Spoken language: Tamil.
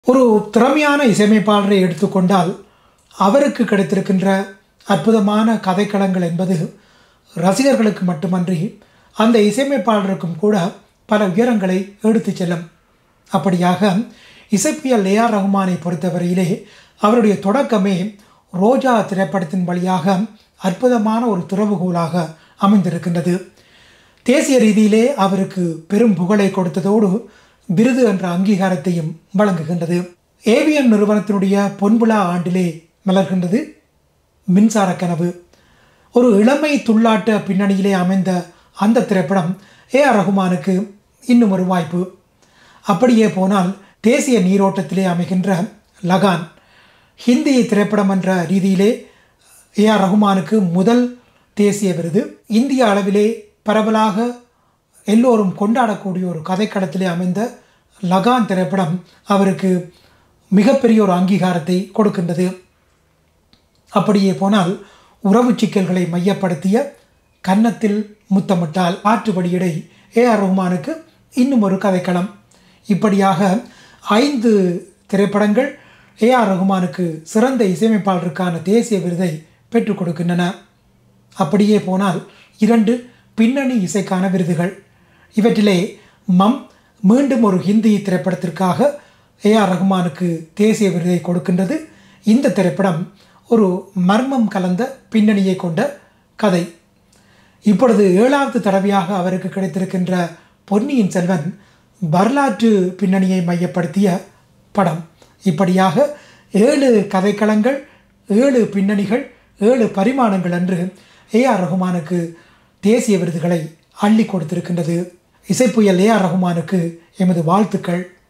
ஒரு திறமையான இசையமைப்பாளரை எடுத்துக்கொண்டால் அவருக்கு கிடைத்திருக்கின்ற அற்புதமான கதைக்களங்கள் என்பது ரசிகர்களுக்கு மட்டுமன்றி அந்த இசையமைப்பாளருக்கும் கூட பல உயரங்களை எடுத்துச் செல்லும். அப்படியாக இசைப்பியல் ஏ.ஆர். ரஹ்மானை பொறுத்தவரையிலே அவருடைய தொடக்கமே ரோஜா திரைப்படத்தின் வழியாக அற்புதமான ஒரு திறவுகோலாக அமைந்திருக்கின்றது. தேசிய ரீதியிலே அவருக்கு பெரும் புகழை கொடுத்ததோடு விருது என்ற அங்கீகாரத்தையும் வழங்குகின்றது. ஏவிஎம் நிறுவனத்தினுடைய பொன்விழா ஆண்டிலே மலர்கின்றது மின்சார கனவு. ஒரு இளமை துள்ளாட்ட பின்னணியிலே அமைந்த அந்த திரைப்படம் ஏ.ஆர். ரஹ்மானுக்கு இன்னும் ஒரு வாய்ப்பு. அப்படியே போனால் தேசிய நீரோட்டத்திலே அமைகின்ற லகான் ஹிந்தி திரைப்படம் என்ற ரீதியிலே ஏ.ஆர். ரஹ்மானுக்கு முதல் தேசிய விருது. இந்திய அளவிலே பரவலாக எல்லோரும் கொண்டாடக்கூடிய ஒரு கதைக்களத்திலே அமைந்த லகான் திரைப்படம் அவருக்கு மிகப்பெரிய ஒரு அங்கீகாரத்தை கொடுக்கின்றது. அப்படியே போனால் உறவு சிக்கல்களை மையப்படுத்திய கன்னத்தில் முத்தமிட்டால் ஆற்று வடியடை ஏ.ஆர். ரஹ்மானுக்கு இன்னும் ஒரு கதைக்களம். இப்படியாக 5 திரைப்படங்கள் ஏ.ஆர். ரஹ்மானுக்கு சிறந்த இசையமைப்பாளருக்கான தேசிய விருதை பெற்றுக் கொடுக்கின்றன. அப்படியே போனால் 2 பின்னணி இசைக்கான விருதுகள். இவற்றிலே மீண்டும் ஒரு ஹிந்தி திரைப்படத்திற்காக ஏ.ஆர். ரஹ்மானுக்கு தேசிய விருதை கொடுக்கின்றது. இந்த திரைப்படம் ஒரு மர்மம் கலந்த பின்னணியை கொண்ட கதை. இப்பொழுது 7வது தடவையாக அவருக்கு கிடைத்திருக்கின்ற பொன்னியின் செல்வன் வரலாற்று பின்னணியை மையப்படுத்திய படம். இப்படியாக 7 கதைக்களங்கள், 7 பின்னணிகள், 7 பரிமாணங்கள் என்று ஏ.ஆர். ரஹ்மானுக்கு தேசிய விருதுகளை அள்ளி கொடுத்திருக்கின்றது. இசைப்புயல் ஏ.ஆர். ரஹ்மானுக்கு எமது வாழ்த்துக்கள்.